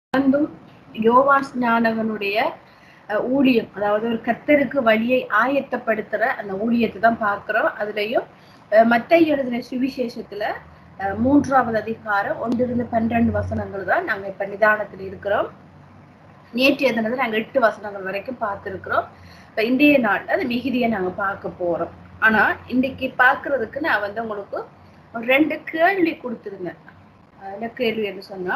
தொடர்ந்தும் யோவான் ஸ்நானகனுடைய ஊழியம், அதாவது ஒரு கர்த்தருக்கு வழியை ஆயத்தப்படுத்துற அந்த ஊழியத்தை தான் பார்க்கிறோம். அதுலயும் மத்தேயு எழுதின சுவிசேஷத்துல 3வது அதிகாரம் 1-12 வசனங்கள் தான் நாங்க இப்ப நிதானத்தில் இருக்கிறோம். நேற்றைய தினத்துல நாங்க 8 வசனங்கள் வரைக்கும் பார்த்திருக்கிறோம். இப்ப இன்றைய நாள்ல அந்த மிகுதியை நாங்க பார்க்க போறோம். ஆனா இன்னைக்கு பார்க்கறதுக்கு நான் உங்களுக்கு ஒரு 2 கேள்வி கொடுத்திருந்தேன். என்ன கேள்வி என்று சொன்னா,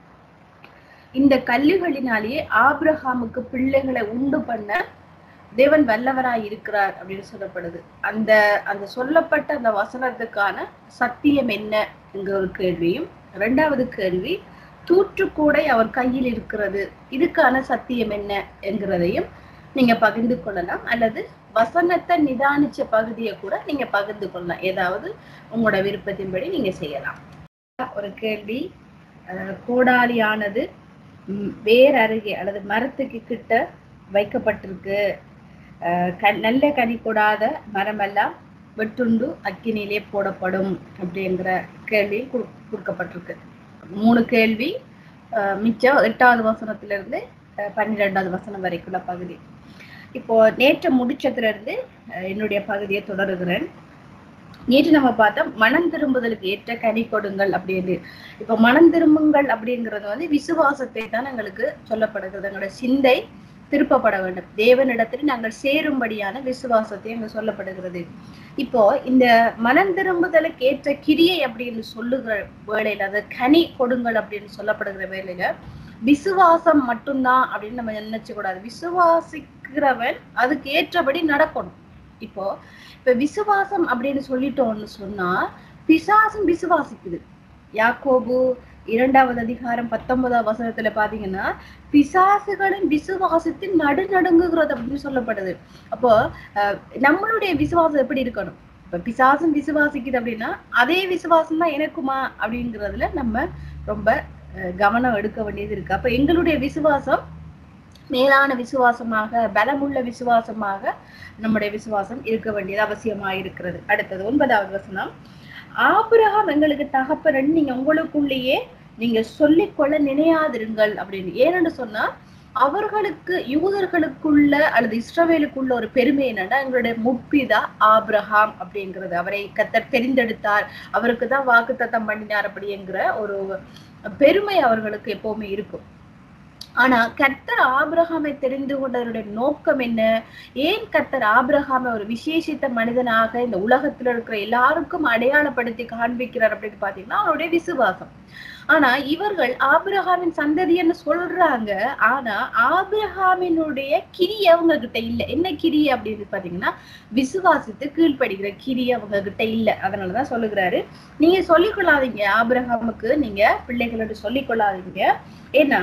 இந்த கல்லுகளினாலேயே ஆபிரகாமுக்கு பிள்ளைகளை உண்டு பண்ண தேவன் வல்லவராய் இருக்கிறார் அப்படின்னு சொல்லப்படுது. அந்த அந்த சொல்லப்பட்ட அந்த வசனத்துக்கான சத்தியம் என்ன என்கிற ஒரு கேள்வியும், 2வது கேள்வி தூற்றுக்கூடை அவர் கையில் இருக்கிறது, இதுக்கான சத்தியம் என்ன என்கிறதையும் நீங்க பகிர்ந்து கொள்ளலாம். அல்லது வசனத்தை நிதானிச்ச பகுதியை கூட நீங்க பகிர்ந்து கொள்ளலாம். ஏதாவது உங்களோட விருப்பத்தின்படி நீங்க செய்யலாம். ஒரு கேள்வி, கோடாலியானது வேர் அருகே அல்லது மரத்துக்கு கிட்ட வைக்கப்பட்டிருக்கு, நல்ல கனி கொடாத மரமெல்லாம் வெட்டுண்டு அக்கினியிலே போடப்படும் அப்படிங்கிற கேள்வி கொடுக்கப்பட்டிருக்கு. 3 கேள்வி, மிச்சம் 8வது வசனத்திலிருந்து 12வது வசனம் வரைக்குள்ள பகுதி. இப்போ நேற்று முடிச்சதுல இருந்து என்னுடைய பகுதியை தொடருகிறேன். நேற்று நம்ம பார்த்தோம் மனம் திரும்புதலுக்கு ஏற்ற கனி கொடுங்கள் அப்படின்னு. இப்போ மனம் திரும்புங்கள் அப்படிங்கிறது விசுவாசத்தை தான் எங்களுக்கு சொல்லப்படுகிறது. எங்களோட சிந்தை திருப்பப்பட வேண்டும், தேவனிடத்தில் நாங்கள் சேரும்படியான விசுவாசத்தை அங்க சொல்லப்படுகிறது. இப்போ இந்த மனம் திரும்புதலுக்கு ஏற்ற கிரியை அப்படின்னு சொல்லுகிற வேளையில, அது கனி கொடுங்கள் அப்படின்னு சொல்லப்படுகிற வேளையில விசுவாசம் மட்டும்தான் அப்படின்னு நம்ம நினைச்சு கூடாது. விசுவாசிக்கிறவன் அதுக்கு ஏற்றபடி நடக்கணும். இப்போ விசுவாசம் அப்படின்னு சொல்லிட்டோம்னு சொன்னா பிசாசும் விசுவாசிக்குது. யாக்கோபு 2வது அதிகாரம் 19வது வசனத்துல பாத்தீங்கன்னா, பிசாசுகளின் விசுவாசத்தின் நடுநடுங்குகிறது அப்படின்னு சொல்லப்படுது. அப்போ நம்மளுடைய விசுவாசம் எப்படி இருக்கணும்? இப்ப பிசாசும் விசுவாசிக்குது அப்படின்னா அதே விசுவாசம் தான் எனக்குமா அப்படிங்கிறதுல நம்ம ரொம்ப கவனம் எடுக்க வேண்டியது இருக்கு. அப்ப எங்களுடைய விசுவாசம் மேலான விசுவாசமாக, பலமுள்ள விசுவாசமாக நம்முடைய விசுவாசம் இருக்க வேண்டியது அவசியமாக இருக்கிறது. அடுத்தது 9வது வசனம், ஆபிரகாம் எங்களுக்கு தகப்பன் நீங்க உங்களுக்குள்ளேயே நீங்க சொல்லிக்கொள்ள நினையாதிருங்கள் அப்படின்னு. ஏன்னு சொன்னா, அவர்களுக்கு யூதர்களுக்குள்ள அல்லது இஸ்ரவேலுக்குள்ள ஒரு பெருமை என்னன்னா, எங்களுடைய முற்பிதா ஆபிரகாம் அப்படிங்கிறது, அவரை கர்த்தர் தெரிந்தெடுத்தார், அவருக்கு தான் வாக்குத்தத்தம் பண்ணினார் அப்படிங்கிற ஒரு பெருமை அவர்களுக்கு எப்பவுமே இருக்கும். ஆனா கர்த்தர் ஆபிரகாமை தெரிந்து கொண்டவருடைய நோக்கம் என்ன? ஏன் கர்த்தர் ஆபிரகாமை ஒரு விசேஷித்த மனிதனாக இந்த உலகத்துல இருக்கிற எல்லாருக்கும் அடையாளப்படுத்தி காண்பிக்கிறார் அப்படின்னு பாத்தீங்கன்னா அவருடைய விசுவாசம். ஆனா இவர்கள் ஆபிரகாமின் சந்ததின்னு சொல்றாங்க, ஆனா ஆபிரகாமினுடைய கிரியை அவங்க கிட்ட இல்ல. என்ன கிரியை அப்படின்னு பாத்தீங்கன்னா, விசுவாசித்து கீழ்ப்படுகிற கிரியை அவங்க கிட்ட இல்ல. அதனாலதான் சொல்லுகிறாரு, நீங்க சொல்லிக் கொள்ளாதீங்க, ஆபிரகாமுக்கு நீங்க பிள்ளைகளோட சொல்லிக் கொள்ளாதீங்க. ஏன்னா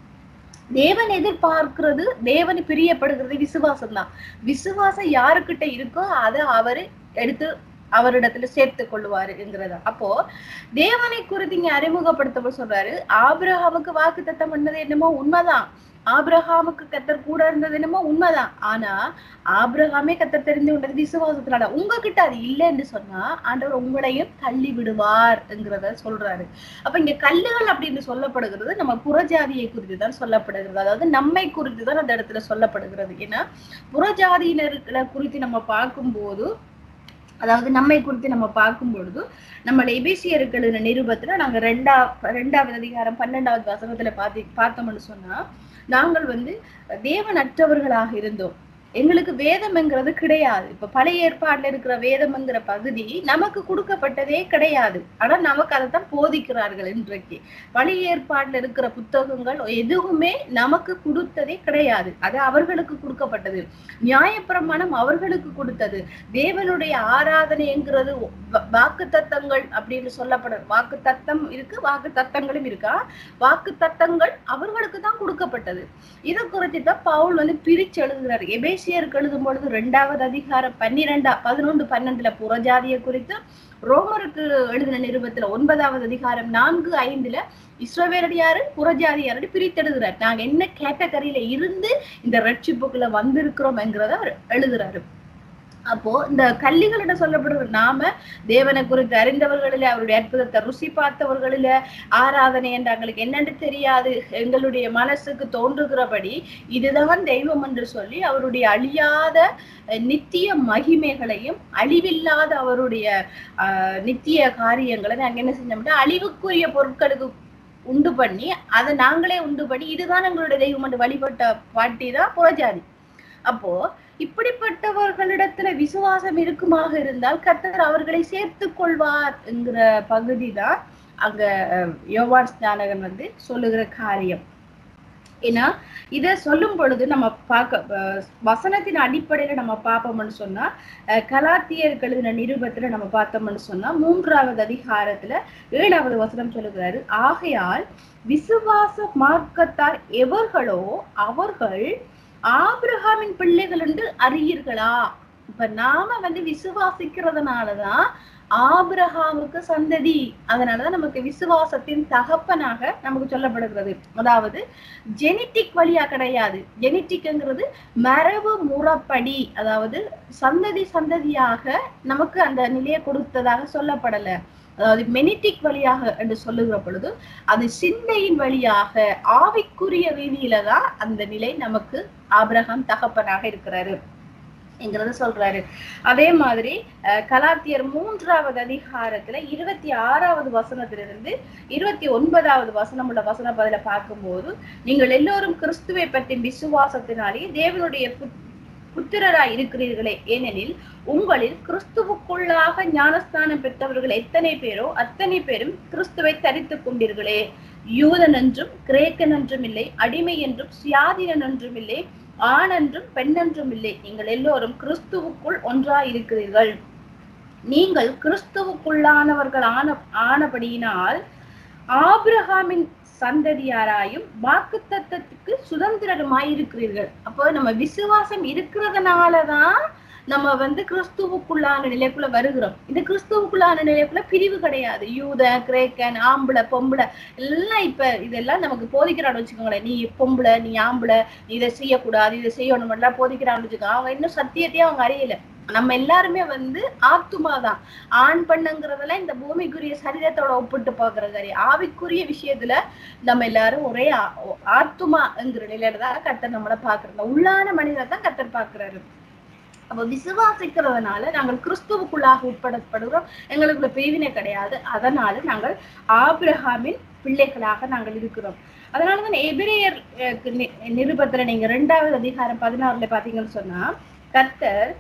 தேவன் எதிர்பார்க்கிறது, தேவனை பிரியப்படுகிறது விசுவாசம் தான். விசுவாசம் யாருக்கிட்ட இருக்கோ அதை அவரு எடுத்து அவரிடத்துல சேர்த்து கொள்ளுவாரு என்கிறதா. அப்போ தேவனை குறித்து இங்க அறிமுகப்படுத்த சொல்றாரு, ஆபிரகாமுக்கு வாக்கு தத்தம் பண்ணது என்னமோ உண்மைதான், ஆபிரகாமுக்கு கர்த்தர் கூட இருந்தது என்னமோ உண்மைதான். ஆனா ஆபிரகாமே கர்த்தர் தெரிந்து கொண்டது விசுவாசத்தினால. உங்ககிட்ட அது இல்லைன்னு சொன்னா ஆண்டவர் உங்களையும் தள்ளி விடுவார் என்கிறத சொல்றாரு. அப்ப இங்க கல்லுகள் அப்படின்னு சொல்லப்படுகிறது நம்ம புறஜாதியை குறித்து தான் சொல்லப்படுகிறது, அதாவது நம்மை குறித்து தான் அந்த இடத்துல சொல்லப்படுகிறது. ஏன்னா புறஜாதியினர்களை குறித்து நம்ம பார்க்கும்போது, அதாவது நம்மை குறித்து நம்ம பார்க்கும் பொழுது, நம்ம எபேசியர்கள் நிருபத்துல நாங்க 2வது அதிகாரம் 12வது வசனத்துல பார்த்தோம்னு சொன்னா, நாங்கள் தேவனற்றவர்களாக இருந்தோம், எங்களுக்கு வேதம்ங்கிறது கிடையாது. இப்ப பழைய ஏற்பாடுல இருக்கிற வேதம்ங்கிற பகுதி நமக்கு கொடுக்கப்பட்டதே கிடையாது. ஆனா நமக்கு அதைத்தான் போதிக்கிறார்கள். இன்றைக்கு பழைய ஏற்பாடுல இருக்கிற புத்தகங்கள் எதுவுமே நமக்கு கொடுத்ததே கிடையாது, அது அவர்களுக்கு கொடுக்கப்பட்டது. நியாயப்பிரமாணம் அவர்களுக்கு கொடுத்தது. தேவனுடைய ஆராதனைங்கிறது வாக்கு தத்தங்கள் அப்படின்னு சொல்லப்படுது. வாக்கு தத்தம் இருக்கு, வாக்கு தத்தங்களும் இருக்கா. வாக்கு தத்தங்கள் அவர்களுக்கு தான் கொடுக்கப்பட்டது. இதை குறித்து தான் பவுல் பிரிச்சு எழுதுகிறார். எபேசியருக்கு எழுதும் பொழுது 2வது அதிகாரம் 11-12 புறஜாதியை குறித்து, ரோமருக்கு எழுதின நிருபத்துல 9வது அதிகாரம் 4-5 இஸ்ரவேலர் புறஜாதியார் பிரித்தெழுதுகிறார். நாங்க என்ன கேட்டகரியில இருந்து இந்த ரட்சிப்புக்குள்ள வந்திருக்கிறோம் என்கிறத அவர் எழுதுறாரு. அப்போ இந்த கல்லிகளிட சொல்லப்படுற நாம தேவனை குறித்து அறிந்தவர்களில, அவருடைய அற்புதத்தை ருசி பார்த்தவர்களில, ஆராதனை என்று எங்களுக்கு என்னென்று தெரியாது, எங்களுடைய மனசுக்கு தோன்றுகிறபடி இதுதான் தெய்வம் என்று சொல்லி அவருடைய அழியாத நித்திய மகிமைகளையும் அழிவில்லாத அவருடைய நித்திய காரியங்களை நாங்க என்ன செஞ்சோம்னா அழிவுக்குரிய பொருட்களுக்கு உண்டு பண்ணி அதை நாங்களே உண்டு பண்ணி இதுதான் எங்களுடைய தெய்வம் என்று வழிபட்ட பாட்டி தான் புறஜாதி. அப்போ இப்படிப்பட்டவர்களிடத்துல விசுவாசம் இருக்குமாக இருந்தால் கர்த்தர் அவர்களை சேர்த்து கொள்வார் என்கிற பகுதி தான் அங்க யோவான் ஸ்நானகன் வந்து சொல்லுகிற காரியம். ஏன்னா இத சொல்லும் பொழுது நம்ம வசனத்தின் அடிப்படையில நம்ம பார்ப்போம்னு சொன்னா, கலாத்தியர் எழுதின நிருபத்துல நம்ம பார்த்தோம்னு சொன்னா 3வது அதிகாரத்துல 7வது வசனம் சொல்லுகிறாரு, ஆகையால் விசுவாச மார்க்கத்தார் எவர்களோ அவர்கள் ஆபிரகாமின் பிள்ளைகள் என்று அறியீர்களா. இப்ப நாம வந்து விசுவாசிக்கிறதுனாலதான் ஆபிரகாமுக்கு சந்ததி, அதனாலதான் நமக்கு விசுவாசத்தின் தகப்பனாக நமக்கு சொல்லப்படுகிறது. அதாவது ஜெனட்டிக் வழியா கிடையாது. ஜெனட்டிக்ங்கிறது மரபு முறைப்படி, அதாவது சந்ததி சந்ததியாக நமக்கு அந்த நிலையை கொடுத்ததாக சொல்லப்படல. அதாவது மெனிட்டிக் வழியாக என்று சொல்லுகிற பொழுது அது சிந்தையின் வழியாக ஆவிக்குரிய ரீதியில தான் அந்த நிலை நமக்கு ஆபிரகாம் தகப்பனாக இருக்கிறாரு என்கிறத சொல்றாரு. அதே மாதிரி கலாத்தியர் 3வது அதிகாரத்துல 26வது வசனத்திலிருந்து 29வது வசனம் உள்ள வசன பதில பார்க்கும்போது, நீங்கள் எல்லோரும் கிறிஸ்துவை பற்றி விசுவாசத்தினாலே தேவனுடைய புத்திரராய் இருக்கிறீர்களே, ஏனெனில் உங்களில் கிறிஸ்துவுக்குள்ளாக ஞானஸ்தானம் பெற்றவர்கள் எத்தனை பேரோ அத்தனை பேரும் கிறிஸ்துவை தரித்துக் கொண்டீர்களே. யூதன் என்றும் கிரேக்கன் என்றும் இல்லை, அடிமை என்றும் சுயாதீனன் என்றும் இல்லை, ஆண் என்றும் பெண் என்றும் இல்லை, நீங்கள் எல்லோரும் கிறிஸ்துவுக்குள் ஒன்றாய் இருக்கிறீர்கள். நீங்கள் கிறிஸ்துவுக்குள்ளானவர்கள் ஆனபடியினால் ஆபிரகாமின் சந்ததியாராயும் வாக்குத்தத்தத்துக்கு சுதந்திரமாயிருக்கிறீர்கள். அப்போ நம்ம விசுவாசம் இருக்கிறதுனாலதான் நம்ம வந்து கிறிஸ்துவுக்குள்ளான நிலைக்குள்ள வருகிறோம். இந்த கிறிஸ்துவுக்குள்ளான நிலைக்குள்ள பிரிவு கிடையாது. யூத, கிரேக்கன், ஆம்பளை, பொம்பளை எல்லாம் இப்ப இதெல்லாம் நமக்கு போதிக்கிறான்னு வச்சுக்கோங்களேன். நீ பொம்பளை, நீ ஆம்பளை, நீ இதை செய்யக்கூடாது, இதை செய்யணும் எல்லாம் போதிக்கிறான்னு வச்சுக்கோங்க. அவங்க இன்னும் சத்தியத்தையே அவங்க அறியல. நம்ம எல்லாருமே வந்து ஆத்துமாதான். ஆண் பெண்ணுங்கிறதெல்லாம் இந்த பூமிக்குரிய சரீரத்தோட ஒப்பிட்டு பாக்குற காரியம். ஆவிக்குரிய விஷயத்துல நம்ம எல்லாரும் ஒரே ஆத்துமாங்கிற நிலையில தான் கர்த்தர் நம்மளை பாக்குறோம். உள்ளான மனிதரை தான் கர்த்தர் பாக்குறாரு. அப்ப விசுவாசிக்கிறதுனால நாங்கள் கிறிஸ்துவுக்குள்ளாக உட்படப்படுகிறோம். எங்களுக்குள்ள பிரிவினை கிடையாது. அதனால நாங்கள் ஆபிரகாமின் பிள்ளைகளாக நாங்கள் இருக்கிறோம். அதனாலதான் எபிரேயர் நிருபத்துல நீங்க 2வது அதிகாரம் 16 பாத்தீங்கன்னு சொன்னா, கர்த்தர்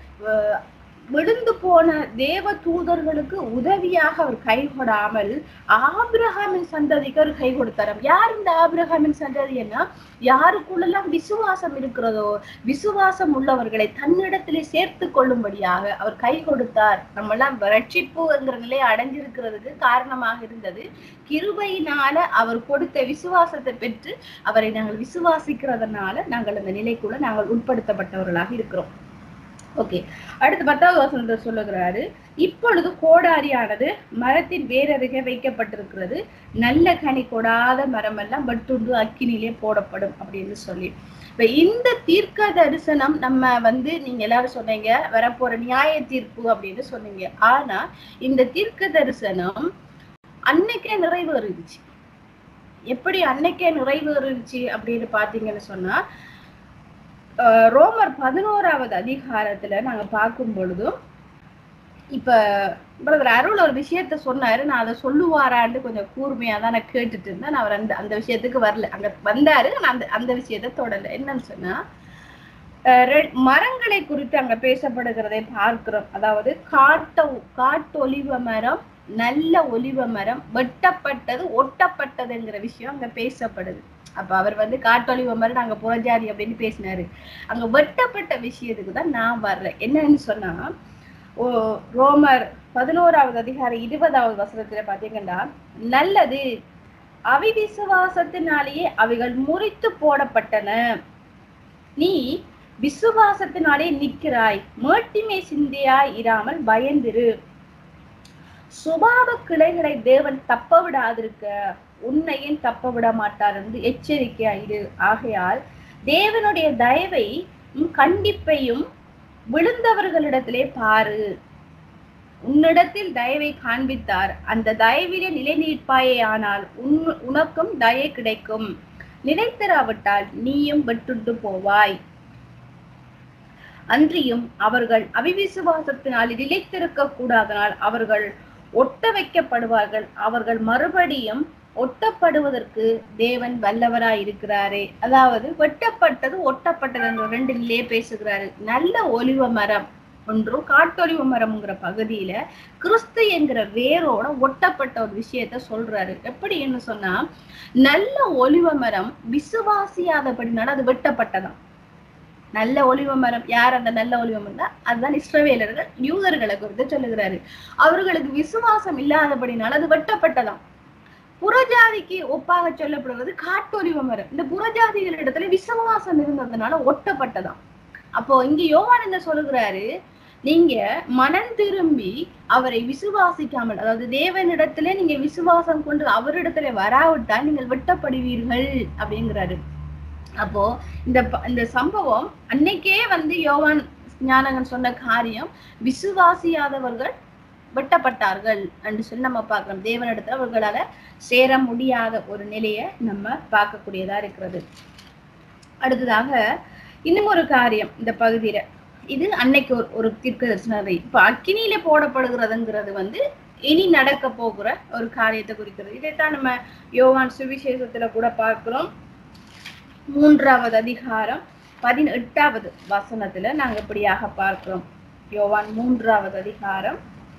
விழுந்து போன தேவ தூதர்களுக்கு உதவியாக அவர் கை கொடாமல் ஆபிரகாமின் சந்ததிக்கு அவர் கை கொடுத்தார். யார் இந்த ஆபிரகாமின் சந்ததின்னா, யாருக்குள்ளெல்லாம் விசுவாசம் இருக்கிறதோ விசுவாசம் உள்ளவர்களை தன்னிடத்திலே சேர்த்து கொள்ளும்படியாக அவர் கை கொடுத்தார். நம்ம எல்லாம் ரட்சிப்புங்கிற நிலையை அடைஞ்சிருக்கிறதுக்கு காரணமாக இருந்தது கிருபையினால அவர் கொடுத்த விசுவாசத்தை பெற்று அவரை நாங்கள் விசுவாசிக்கிறதுனால நாங்கள் அந்த நிலைக்குள்ள நாங்கள் உட்படுத்தப்பட்டவர்களாக இருக்கிறோம். ஓகே, அடுத்து 10வது வசனத்தை சொல்லுகிறாரு, இப்பொழுது கோடாரியானது மரத்தின் வேரருகே வைக்கப்பட்டிருக்கிறது, நல்ல கனி கொடாத மரம் எல்லாம் வெட்டுண்டு அக்கினிலே போடப்படும் அப்படின்னு சொல்லி. இப்ப இந்த தீர்க்க தரிசனம் நம்ம வந்து நீங்க எல்லாரும் சொன்னீங்க வரப்போற நியாய தீர்ப்பு அப்படின்னு சொன்னீங்க. ஆனா இந்த தீர்க்க தரிசனம் அன்னைக்கே நிறைவேறிடுச்சு. எப்படி அன்னைக்கே நிறைவேறிடுச்சு அப்படின்னு பாத்தீங்கன்னு சொன்னா, ரோமர் 11வது அதிகாரத்துல நாங்க பார்க்கும் பொழுதும், இப்ப பிரதர் அருள் ஒரு விஷயத்த சொன்னாரு, நான் அதை சொல்லுவாரான்னு கொஞ்சம் கூர்மையா தான் நான் கேட்டுட்டு இருந்தேன். நான் அவர் அந்த விஷயத்துக்கு வரல. அங்க வந்தாரு, நான் அந்த விஷயத்த தொடல. என்னன்னு சொன்னா, மரங்களை குறித்து அங்க பேசப்படுகிறதை பார்க்கிறோம். அதாவது காட்டு ஒலிவ மரம், நல்ல ஒலிவ மரம், வெட்டப்பட்டது ஒட்டப்பட்டதுங்கிற விஷயம் அங்க பேசப்படுது. அப்ப அவர் வந்து காட்டொலிவ மாதிரி நாங்க புறஜாதி அப்படின்னு பேசினாரு. அங்க வெட்டப்பட்ட விஷயத்துக்கு தான் நான் வர்றேன். என்னன்னு சொன்னா, ரோமர் 11வது அதிகாரம் 20வது வசனத்துல பாத்தீங்கன்னா, நல்லது அவிவிசுவாசத்தினாலேயே அவைகள் முறித்து போடப்பட்டன, நீ விசுவாசத்தினாலே நிற்கிறாய், மேட்டிமை சிந்தையாய் இராமல் பயந்திரு, சுபாவ கிளைகளை தேவன் தப்ப விடாதிருக்க உன்னையும் தப்ப விட மாட்டார் என்று எச்சரிக்கையாயிரு. ஆகையால் தேவனுடைய தயவை கண்டிப்பையும் விழுந்தவர்களிடத்திலே பாரு, உன்னிடத்தில் தயவை காண்பித்தார், அந்த தயவிலே நிலை நிற்பாயே, ஆனால் உனக்கும் தயை கிடைக்கும். நிலைத்தராவிட்டால் நீயும் வெட்டுண்டு போவாய். அன்றியும் அவர்கள் அவிவிசுவாசத்தினால் நிலைத்திருக்க கூடாதனால் அவர்கள் ஒட்ட வைக்கப்படுவார்கள். அவர்கள் மறுபடியும் ஒட்டப்படுவதற்கு தேவன் வல்லவராய் இருக்கிறாரே. அதாவது வெட்டப்பட்டது ஒட்டப்பட்டது என்ற ரெண்டிலே பேசுகிறாரு. நல்ல ஒலிவ மரம் ஒன்றும் காட்டொலிவ மரம்ங்கிற பகுதியில கிறிஸ்து என்கிற வேரோட ஒட்டப்பட்ட ஒரு விஷயத்த சொல்றாரு. எப்படின்னு சொன்னா, நல்ல ஒலிவ மரம் விசுவாசியாதபடினால அது வெட்டப்பட்டதாம். நல்ல ஒலிவ மரம் யார்? அந்த நல்ல ஒலிவ மரம் அதுதான் இஸ்ரவேலர்கள், யூதர்களை குறித்து சொல்லுகிறாரு. அவர்களுக்கு விசுவாசம் இல்லாதபடினால அது வெட்டப்பட்டதாம். புறஜாதிக்கு ஒப்பாக சொல்லப்படுவது காட்டொலிவ மரம். இந்த புறஜாதிகளிடத்துல விசுவாசம் இருந்ததுனால ஒட்டப்பட்டதாம். அப்போ இங்க யோவான் என்ன சொல்லுகிறாரு, நீங்க மனம் திரும்பி அவரை விசுவாசிக்காமல், அதாவது தேவனிடத்துல நீங்க விசுவாசம் கொண்டு அவரிடத்துல வராவிட்டால் நீங்கள் வெட்டப்படுவீர்கள் அப்படிங்கிறாரு. அப்போ இந்த சம்பவம் அன்னைக்கே யோவான் ஞானகன் சொன்ன காரியம், விசுவாசியாதவர்கள் வெட்டப்பட்டார்கள் என்று சொல்லி நம்ம பார்க்கிறோம். தேவனிடத்துல அவர்களால சேர முடியாத ஒரு நிலையை நம்ம பார்க்கக்கூடியதா இருக்கிறது. அடுத்ததாக இன்னும் ஒரு காரியம் இந்த பகுதியில, இது அன்னைக்கு ஒரு தீர்க்கதரிசனம். இப்ப அக்கினியில போடப்படுகிறதுங்கிறது இனி நடக்க போகிற ஒரு காரியத்தை குறிக்கிறது. இதைத்தான் நம்ம யோவான் சுவிசேஷத்துல கூட பார்க்கிறோம். 3வது அதிகாரம் 18வது வசனத்துல நாங்க இப்படியாக பார்க்கிறோம். யோவான் 3வது அதிகாரம்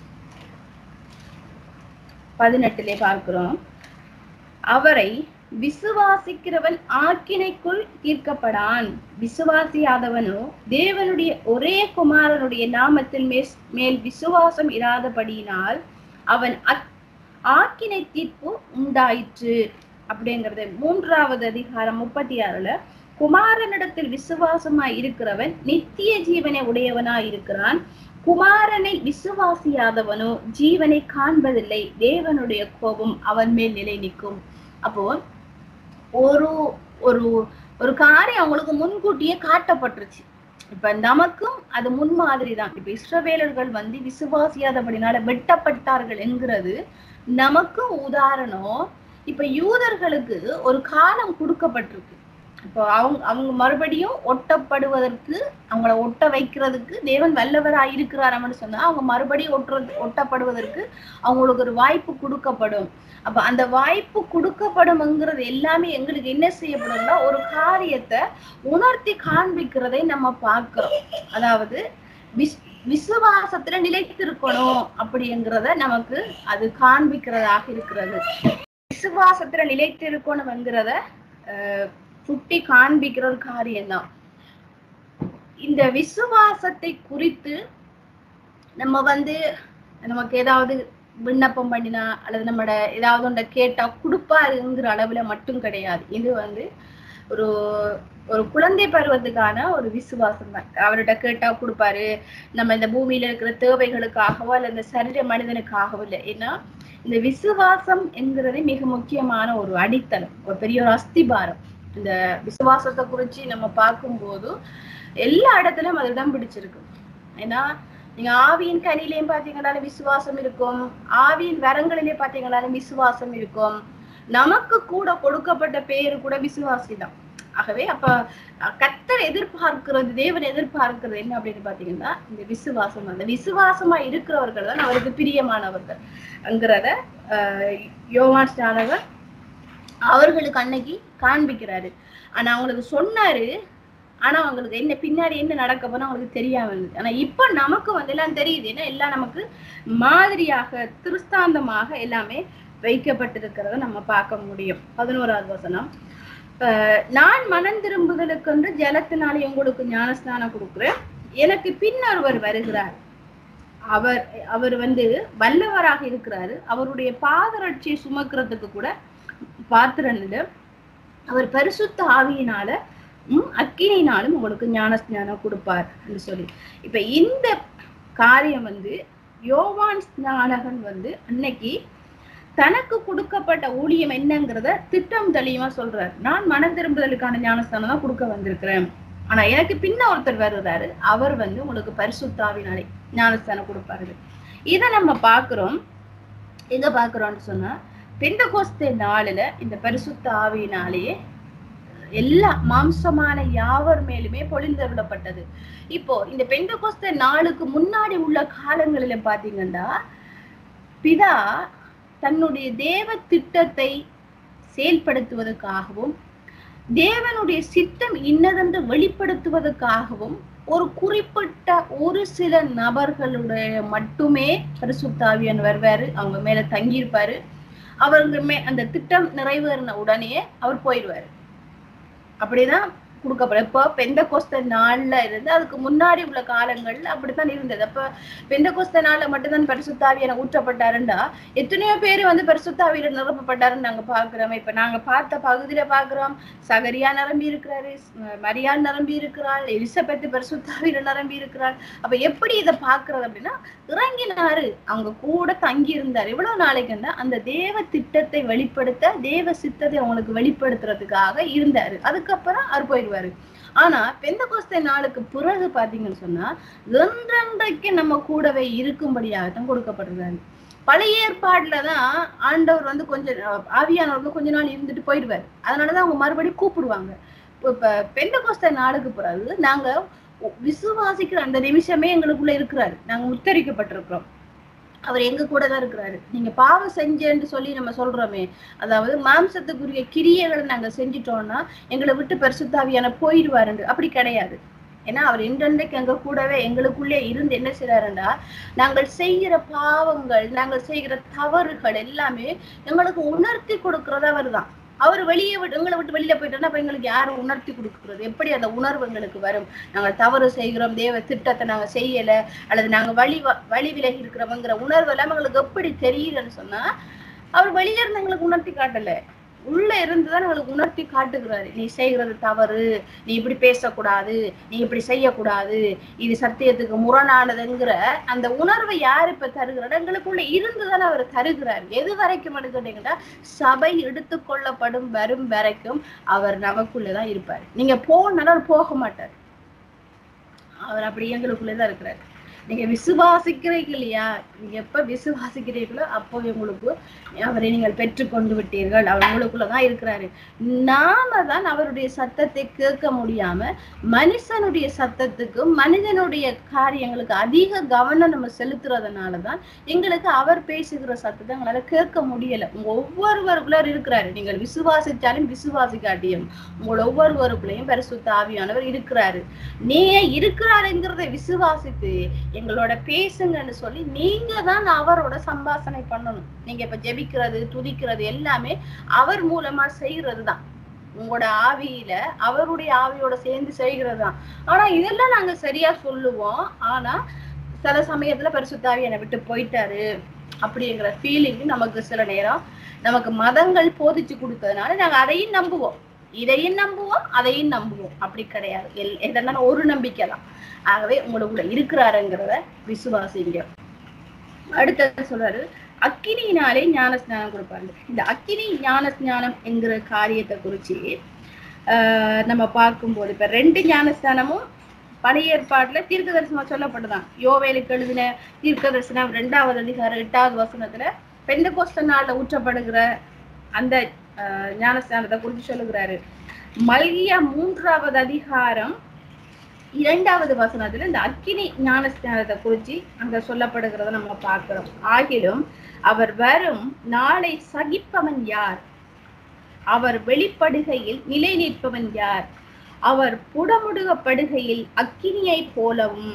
18 பார்க்கிறோம். அவரை விசுவாசிக்கிறவன் ஆக்கினைக்குள் தீர்க்கப்படான், விசுவாசியாதவனோ தேவனுடைய ஒரே குமாரனுடைய நாமத்தில் மேல் விசுவாசம் இராதபடியினால் அவன் ஆக்கினை தீர்ப்பு உண்டாயிற்று அப்படிங்கிறது. 3வது அதிகாரம் 36ல குமாரனிடத்தில் விசுவாசமாய் இருக்கிறவன் நித்திய ஜீவனை உடையவனாய் இருக்கிறான், குமாரனை விசுவாசியாதவனோ ஜீவனை காண்பதில்லை, தேவனுடைய கோபம் அவன் மேல் நிலை நிற்கும். அப்போ ஒரு ஒரு ஒரு காரியம் அவங்களுக்கு முன்கூட்டியே காட்டப்பட்டுருச்சு. இப்ப நமக்கும் அது முன்மாதிரி தான். இப்ப இஸ்ரவேலர்கள் விசுவாசியாதபடினால வெட்டப்பட்டார்கள் என்கிறது நமக்கு உதாரணம். இப்ப யூதர்களுக்கு ஒரு காலம் கொடுக்கப்பட்டிருக்கு. இப்போ அவங்க மறுபடியும் ஒட்டப்படுவதற்கு, அவங்கள ஒட்ட வைக்கிறதுக்கு தேவன் வல்லவராய் இருக்கிறார் சொன்னா அவங்க மறுபடியும் ஒட்டப்படுவதற்கு அவங்களுக்கு ஒரு வாய்ப்பு கொடுக்கப்படும். அப்ப அந்த வாய்ப்பு கொடுக்கப்படும்ங்கிறது எல்லாமே எங்களுக்கு என்ன செய்யப்படும்னா ஒரு காரியத்தை உணர்த்தி காண்பிக்கிறதை நம்ம பார்க்கிறோம். அதாவது விசுவாசத்துல நிலைத்திருக்கணும் அப்படிங்கிறத நமக்கு அது காண்பிக்கிறதாக இருக்கிறது. விசுவாசத்துல நிலைத்திருக்கணும்ங்கிறத சுட்டி காண்பிக்கிற ஒரு காரியம்தான். இந்த விசுவாசத்தை குறித்து நம்ம நமக்கு ஏதாவது விண்ணப்பம் பண்ணினா அல்லது நம்மட ஏதாவது ஒன்றை கேட்டா கொடுப்பாருங்கிற அளவுல மட்டும் கிடையாது. இது ஒரு ஒரு குழந்தை பருவத்துக்கான ஒரு விசுவாசம் தான். அவர்கிட்ட கேட்டா கொடுப்பாரு. நம்ம இந்த பூமியில இருக்கிற தேவைகளுக்காகவோ அல்ல இந்த சரீர மனிதனுக்காகவோ இல்லை. ஏன்னா இந்த விசுவாசம் என்கிறது மிக முக்கியமான ஒரு அடித்தளம், ஒரு பெரிய ஒரு அஸ்திபாரம். இந்த விசுவாசத்தை குறிச்சு நம்ம பார்க்கும்போது எல்லா இடத்துலயும் அது இடம் பிடிச்சிருக்கு. ஏன்னா நீங்க ஆவியின் கனிலையும் பாத்தீங்கன்னாலும் விசுவாசம் இருக்கும், ஆவியின் வரங்களிலே பாத்தீங்கன்னாலும் விசுவாசம் இருக்கும். நமக்கு கூட கொடுக்கப்பட்ட பேரு கூட விசுவாசி தான். ஆகவே அப்ப கர்த்தர் எதிர்பார்க்கிறது, தேவன் எதிர்பார்க்கிறது என்ன அப்படின்னு பாத்தீங்கன்னா இந்த விசுவாசம். அந்த விசுவாசமா இருக்கிறவர்கள் தான் அவருக்கு பிரியமானவர்கள் என்கிறத யோவான் ஸ்நானகர் அவர்களுக்கு அன்னைக்கு காண்பிக்கிறாரு. ஆனா அவங்களுக்கு சொன்னாரு, ஆனா அவங்களுக்கு என்ன பின்னாடி என்ன நடக்க போனா அவங்களுக்கு தெரியாம இருந்தது. ஆனா இப்ப நமக்கு எல்லாம் தெரியுது. ஏன்னா எல்லாம் நமக்கு மாதிரியாக திருஸ்தாந்தமாக எல்லாமே வைக்கப்பட்டிருக்கிறத நம்ம பார்க்க முடியும். 11வது வசனம், நான் மனம் திரும்புதலுக்கென்று ஜலத்தினாலே உங்களுக்கு ஞானஸ்நானம் கொடுக்கிறேன், எனக்கு பின்னொருவர் வருகிறார், அவர் வல்லவராக இருக்கிறாரு, அவருடைய பாதரட்சியை சுமக்கிறதுக்கு கூட பாத்திரன்ல, அவர் பரிசுத்த ஆவியினால அக்கினினாலும் உங்களுக்கு ஞானஸ்நானம் கொடுப்பார் என்று சொல்லி. இப்ப இந்த காரியம் யோவான் ஸ்நானகன் அன்னைக்கு தனக்கு கொடுக்கப்பட்ட ஊழியம் என்னங்கிறத திட்டம் தெளிவா சொல்றார். நான் மனம் திரும்புதலுக்கான ஞானஸ்தானம் தான் கொடுக்க வந்திருக்கிறேன். ஆனா எனக்கு பின்ன ஒருத்தர் வருகிறாரு, அவர் வந்து உங்களுக்கு பரிசுத்தாவினாலே ஞானஸ்தானம் கொடுப்பாரு. இதை நம்ம பாக்குறோம். எங்க பாக்குறோம்னு சொன்னா பெந்தெகோஸ்தே நாளில இந்த பரிசுத்த ஆவியினாலேயே எல்லா மாம்சமான யாவர் மேலுமே பொழிந்தருளப்பட்டது. இப்போ இந்த பெந்தெகோஸ்தே நாளுக்கு முன்னாடி உள்ள காலங்களில பாத்தீங்கன்னா பிதா தன்னுடைய தேவ திட்டத்தை செயல்படுத்துவதற்காகவும் தேவனுடைய சித்தம் இன்னதென்று வெளிப்படுத்துவதற்காகவும் ஒரு குறிப்பிட்ட ஒரு சில நபர்களுடைய மட்டுமே பரிசுத்த ஆவியானவர் வருவாரு, அவங்க மேல தங்கியிருப்பாரு. அவர்களுமே அந்த திட்டம் நிறைவேறின உடனே அவர் போயிடுவாரு. அப்படிதான் கொடுக்கப்படும். இப்போ பெந்தெகோஸ்தே நாள்ல இருந்து அதுக்கு முன்னாடி உள்ள காலங்கள்ல அப்படித்தான் இருந்தது. அப்ப பெந்தெகோஸ்தே நாள்ல மட்டும்தான் பரிசுத்த ஆவியானவர் ஊற்றப்பட்டாருண்டா எத்தனையோ பேர் வந்து பரிசுத்த ஆவியில நிரப்பப்பட்டாருன்னு நாங்க பாக்குறோம். இப்ப நாங்க பார்த்த பகுதியில பாக்குறோம், சகரியா நிரம்பி இருக்கிறாரு, மரியாள் நிரம்பி இருக்கிறாள், எலிசபெத் பரிசுத்த ஆவியில நிரம்பி இருக்கிறாள். அப்ப எப்படி இதை பாக்குறது அப்படின்னா இறங்கினாரு, அவங்க கூட தங்கி இருந்தாரு. இவ்வளவு நாளைக்குன்னா அந்த தேவ திட்டத்தை வெளிப்படுத்த தேவ சித்தத்தை அவங்களுக்கு வெளிப்படுத்துறதுக்காக இருந்தாரு. அதுக்கப்புறம் அவர் போயிடுவாரு. ஆனா பெந்தெகோஸ்தே நாளுக்கு பிறகு பாத்தீங்கன்னு சொன்னா என்றென்றைக்கு நம்ம கூடவே இருக்கும்படியாகத்தான் கொடுக்கப்படுறாரு. பழைய ஏற்பாடுலதான் ஆண்டவர் வந்து கொஞ்சம் ஆவியானவர் வந்து கொஞ்ச நாள் இருந்துட்டு போயிடுவாரு. அதனாலதான் அவங்க மறுபடியும் கூப்பிடுவாங்க. இப்ப பெந்தெகோஸ்தே நாளுக்கு பிறகு நாங்க விசுவாசிக்கிற அந்த நிமிஷமே எங்களுக்குள்ள இருக்கிறாரு, நாங்க உத்தரிக்கப்பட்டிருக்கிறோம், அவர் எங்க கூட தான் இருக்கிறாரு. நீங்க பாவம் செஞ்சேன்னு சொல்லி நம்ம சொல்றோமே, அதாவது மாம்சத்துக்குரிய கிரியைகளை நாங்க செஞ்சிட்டோம்னா எங்களை விட்டு பரிசுத்த ஆவியானவர் போயிடுவாரு. அப்படி கிடையாது. ஏன்னா அவர் என்றென்றைக்கு எங்க கூடவே எங்களுக்குள்ளே இருந்து என்ன செய்யறாருன்னா நாங்கள் செய்கிற பாவங்கள், நாங்கள் செய்கிற தவறுகள் எல்லாமே எங்களுக்கு உணர்த்தி கொடுக்கறது அவர் தான். அவர் வெளியே எங்களை விட்டு வெளியில போயிட்டோம்னா அப்ப எங்களுக்கு யாரும் உணர்த்தி கொடுக்குறது? எப்படி அந்த உணர்வு எங்களுக்கு வரும்? நாங்கள் தவறு செய்கிறோம், தேவ திட்டத்தை நாங்க செய்யல, அல்லது நாங்க வழி விலகி இருக்கிறோம்ங்கிற உணர்வு எல்லாம் எங்களுக்கு எப்படி தெரியுதுன்னு சொன்னா அவர் வெளியில இருந்து எங்களுக்கு உணர்த்தி காட்டல, உள்ள இருந்துதான் எங்களுக்கு உணர்த்தி காட்டுகிறாரு. நீ செய்கிறது தவறு, நீ இப்படி பேசக்கூடாது, நீ இப்படி செய்யக்கூடாது, இது சத்தியத்துக்கு முரணானதுங்கிற அந்த உணர்வை யார் இப்ப தருகிறார்? எங்களுக்குள்ள இருந்துதானே அவர் தருகிறார். எது வரைக்கும் கேட்டீங்கன்னா சபை எடுத்துக்கொள்ளப்படும் வரும் வரைக்கும் அவர் நமக்குள்ளதான் இருப்பார். நீங்க போனாலும் அவர் போக மாட்டார். அவர் அப்படி எங்களுக்குள்ளதான் இருக்கிறார். நீங்க விசுவாசிக்கிறீங்க இல்லையா, நீங்க எப்ப விசுவாசிக்கிறீர்களோ அப்போ உங்களுக்கு அவரை நீங்கள் பெற்றுக்கொண்டு விட்டீர்கள். அவர் உங்களுக்குள்ளதான் இருக்கிறாரு. நாம தான் அவருடைய சத்தத்தை கேட்க முடியாம மனுஷனுடைய சத்தத்துக்கும் மனிதனுடைய காரியங்களுக்கு அதிக கவனம் நம்ம செலுத்துறதுனாலதான் எங்களுக்கு அவர் பேசுகிற சத்தத்தை எங்களால கேட்க முடியல. உங்க ஒவ்வொருவருக்குள்ள இருக்கிறாரு. நீங்கள் விசுவாசிச்சாலும் விசுவாசிக்காட்டியும் உங்களோட ஒவ்வொருவருக்குள்ளேயும் பரிசுத்த ஆவியானவர் இருக்கிறாரு. நீங்க இருக்கிறாருங்கிறத விசுவாசித்து எங்களோட பேசுங்கன்னு சொல்லி நீங்க தான் அவரோட சம்பாஷணை பண்ணணும். நீங்க இப்ப ஜெபிக்கிறது, துதிக்கிறது எல்லாமே அவர் மூலமா செய்யறதுதான். உங்களோட ஆவியில அவருடைய ஆவியோட சேர்ந்து செய்கிறது தான். ஆனா இதெல்லாம் நாங்க சரியா சொல்லுவோம். ஆனா சில சமயத்துல பரிசுத்த ஆவி என்னை விட்டு போயிட்டாரு அப்படிங்கிற ஃபீலிங் நமக்கு சில நேரம் நமக்கு மதங்கள் போதிச்சு கொடுத்ததுனால நாங்க அதையும் நம்புவோம், இதையும் நம்புவோம், அதையும் நம்புவோம். அப்படி கிடையாது. எதனால ஒரு நம்பிக்கை தான். ஆகவே உங்களுக்குள்ள இருக்கிறாருங்கிறத விசுவாசிங்க. அடுத்தது சொல்றாரு, அக்கினியினாலே ஞான ஸ்நானம் கொடுப்பாங்க. இந்த அக்கினி ஞான ஸ்நானம் என்கிற காரியத்தை குறிச்சு நம்ம பார்க்கும்போது இப்ப 2 ஞானஸ்தானமும் பழைய ஏற்பாட்டுல தீர்க்க தரிசனமா சொல்லப்பட்டுதான். யோவேலுக்கு எழுதின தீர்க்க தரிசனம் 2வது அதிகாரம் 8வது வசனத்துல பெந்தெகோஸ்தே நாள்ல ஊற்றப்படுகிற அந்த ஞானஸ்தானத்தை குறித்து சொல்லுகிறாரு. மல்கியா 3வது அதிகாரம் 2வது வசனத்துல இந்த அக்கினி ஞானஸ்தானத்தை குறிச்சு அங்க சொல்லப்படுகிறத நம்ம பார்க்கிறோம். ஆகிலும் அவர் வரும் நாளை சகிப்பவன் யார்? அவர் வெளிப்படுகையில் நிலை நிற்பவன் யார்? அவர் புடமுடுகப்படுகையில் அக்கினியை போலவும்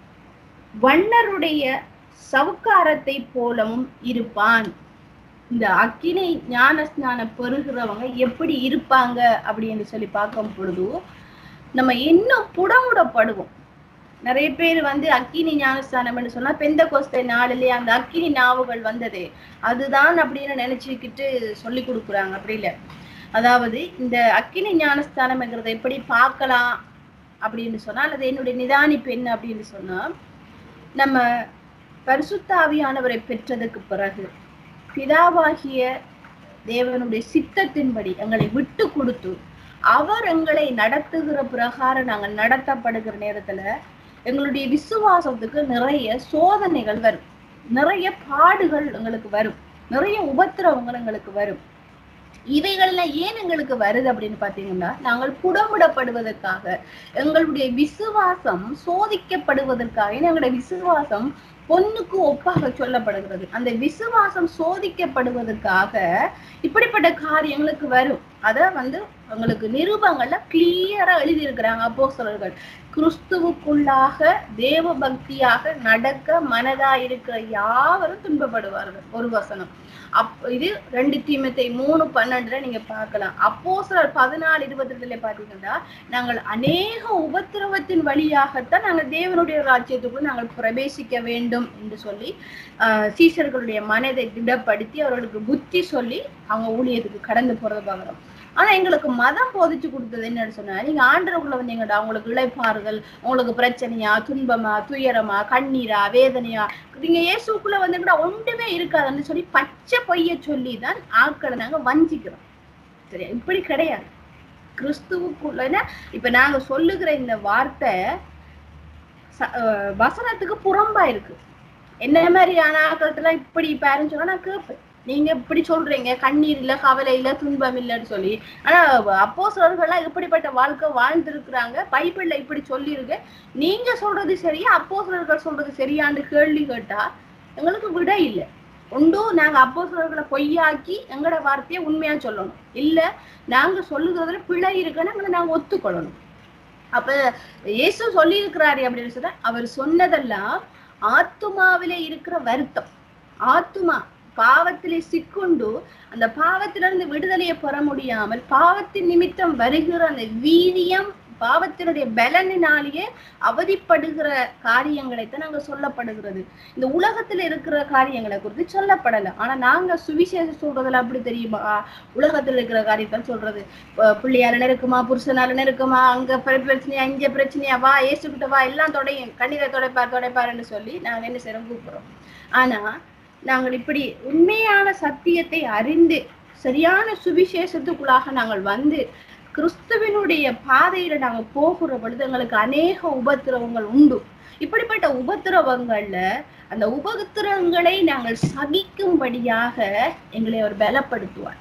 வண்ணருடைய சவுக்காரத்தை போலவும் இருப்பான். இந்த அக்கினி ஞான ஸ்நானம் பெறுகிறவங்க எப்படி இருப்பாங்க அப்படின்னு சொல்லி பார்க்கும் பொழுது நம்ம இன்னும் புடமுடப்படுவோம். நிறைய பேர் வந்து அக்கினி ஞானஸ்தானம் சொன்னா பெந்தெகோஸ்தே நாளிலே அந்த அக்கினி நாவுகள் வந்தது அதுதான் அப்படின்னு நினைச்சுக்கிட்டு சொல்லி கொடுக்குறாங்க. அப்படி இல்லை. அதாவது இந்த அக்கினி ஞானஸ்தானம்ங்கிறத எப்படி பார்க்கலாம் அப்படின்னு சொன்னா, அல்லது என்னுடைய நிதானிப்பு என்ன அப்படின்னு சொன்னா, நம்ம பரிசுத்த ஆவியானவரை பெற்றதுக்கு பிறகு பிதாவாகிய தேவனுடைய சித்தத்தின்படி எங்களை விட்டு கொடுத்து அவர் எங்களை நடத்துகிற பிரகாரம் நாங்கள் நடத்தப்படுகிற நேரத்துல எங்களுடைய விசுவாசத்துக்கு நிறைய சோதனைகள் வரும், நிறைய பாடுகள் எங்களுக்கு வரும், நிறைய உபத்திரவங்கள் எங்களுக்கு வரும். இவைகள்ல ஏன் எங்களுக்கு வருது அப்படின்னு பாத்தீங்கன்னா, நாங்கள் புடமிடப்படுவதற்காக, எங்களுடைய விசுவாசம் சோதிக்கப்படுவதற்காக. எங்களுடைய விசுவாசம் பொண்ணுக்கு ஒப்பாக சொல்லப்படுகிறது. அந்த விசுவாசம் சோதிக்கப்படுவதற்காக இப்படிப்பட்ட காரியங்களுக்கு வரும். அத உங்களுக்கு நிருபங்கள்ல கிளியரா எழுதியிருக்கிறாங்க அப்போஸ்தலர்கள். கிறிஸ்துவுக்குள்ளாக தேவ பக்தியாக நடக்க மனதா இருக்கிற யாவரும் துன்பப்படுவார்கள். ஒரு வசனம். இது 2 தீமோத்தேயு 3:12 நீங்க பார்க்கலாம். அப்போஸ்தலர் 14:22 பாத்தீங்கன்னா, நாங்கள் அநேக உபத்திரவத்தின் வழியாகத்தான் நாங்கள் தேவனுடைய ராஜ்யத்துக்குள் நாங்கள் பிரவேசிக்க வேண்டும் என்று சொல்லி சீஷர்களுடைய மனதை திடப்படுத்தி அவர்களுக்கு புத்தி சொல்லி அவங்க ஊழியத்துக்கு கடந்து போறதை பார்க்கிறோம். ஆனா எங்களுக்கு மதம் போதிச்சு கொடுத்தது என்னன்னு சொன்னா, நீங்க ஆண்டவருக்குள்ள வந்தீங்கடா, உங்களுக்கு இளைப்பாறுதல், உங்களுக்கு பிரச்சனையா, துன்பமா, துயரமா, கண்ணீரா, வேதனையா, நீங்க இயேசுக்குள்ள வந்தீங்கடா ஒன்றுமே இருக்காதுன்னு சொல்லி பச்சை பொய்ய சொல்லிதான் ஆட்களை நாங்க வஞ்சிக்கிறோம். சரியா? இப்படி கிடையாது. கிறிஸ்துவுக்குள்ள இப்ப நாங்க சொல்லுகிற இந்த வார்த்தை வசனத்துக்கு புறம்பா இருக்கு. என்ன மாதிரியான ஆட்களத்துல இப்படி பாருன்னு சொன்னா நான் கேட்பேன். நீங்க இப்படி சொல்றீங்க, கண்ணீர் இல்ல, கவலை இல்ல, துன்பம் இல்லைன்னு சொல்லி. ஆனா அப்போஸ்தலர்கள்லாம் இப்படிப்பட்ட வாழ்க்கை வாழ்ந்திருக்கிறாங்க, பைபிள்ல இப்படி சொல்லியிருக்கு. நீங்க சொல்றது சரியா, அப்போஸ்தலர்கள் சொல்றது சரியான்னு கேள்வி கேட்டா எங்களுக்கு விட இல்லை. ஒன்றும் நாங்க அப்போஸ்தலர்களை பொய்யாக்கி எங்களோட வார்த்தையை உண்மையா சொல்லணும், இல்ல நாங்க சொல்லுகிறதுல பிழை இருக்குன்னு நாங்க ஒத்துக்கொள்ளணும். அப்ப இயேசு சொல்லி இருக்கிறாரு அப்படின்னு சொன்னா, அவர் சொன்னதெல்லாம் ஆத்துமாவிலே இருக்கிற வருத்தம். ஆத்துமா பாவத்திலே சிக்குண்டு அந்த பாவத்திலிருந்து விடுதலையை பெற முடியாமல் பாவத்தின் நிமித்தம் வருகிற அந்த வீரியம், பாவத்தினுடைய பலனினாலேயே அவதிப்படுகிற காரியங்களைத்தான் நாங்க சொல்லப்படுகிறது. இந்த உலகத்துல இருக்கிற காரியங்களை குறித்து சொல்லப்படல. ஆனா நாங்க சுவிசேஷம் சொல்றதுல அப்படி தெரியுமா? உலகத்துல இருக்கிற காரியத்தை சொல்றது. பிள்ளையால நெருக்குமா, புருஷனால நெருக்குமா, அங்க பிரச்சனையா, இங்க பிரச்சனையா, வா ஏசுகிட்ட வா, எல்லாம் தொடையும், கண்ணீரை தொடைப்பாருன்னு சொல்லி நாங்க என்ன செய்யறோம், கூப்பிடுறோம். ஆனா நாங்கள் இப்படி உண்மையான சத்தியத்தை அறிந்து சரியான சுவிசேஷத்துக்குள்ளாக நாங்கள் வந்து கிறிஸ்துவினுடைய பாதையில நாங்க போகிற பொழுது எங்களுக்கு அநேக உபத்திரவங்கள் உண்டு. இப்படிப்பட்ட உபத்திரவங்கள்ல அந்த உபத்திரவங்களை நாங்கள் சகிக்கும்படியாக எங்களை அவர் பலப்படுத்துவார்.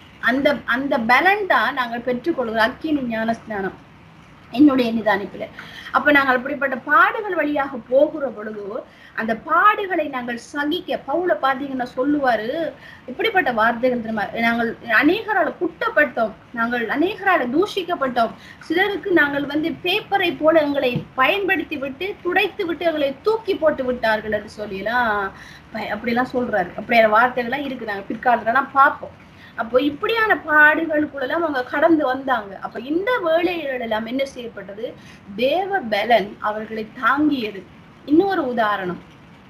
அந்த பலன் தான் நாங்கள் பெற்றுக்கொள்கிற அக்கினி ஞான ஸ்நானம் என்னுடைய நிதானிப்புல. அப்ப நாங்கள் அப்படிப்பட்ட பாடுகள் வழியாக போகிற பொழுது அந்த பாடுகளை நாங்கள் சகிக்க, பவுல பாத்தீங்கன்னா சொல்லுவாரு, இப்படிப்பட்ட வார்த்தைகள் தெரியுமா, நாங்கள் அநேகரால குட்டப்பட்டோம், நாங்கள் அநேகரால தூஷிக்கப்பட்டோம், சிலருக்கு நாங்கள் பேப்பரை போல எங்களை பயன்படுத்தி விட்டு துடைத்து விட்டு எங்களை தூக்கி போட்டு விட்டார்கள் என்று சொல்லலாம் அப்படிலாம் சொல்றாரு. அப்படியான வார்த்தைகள்லாம் இருக்கு, நாங்க பிற்காலத்துலாம் பார்ப்போம். அப்போ இப்படியான பாடுகளுக்குள்ளெல்லாம் அவங்க கடந்து வந்தாங்க. அப்ப இந்த வேளைகள் எல்லாம் என்ன செய்யப்பட்டது? தேவ பலன் அவர்களை தாங்கியது. இன்னொரு உதாரணம்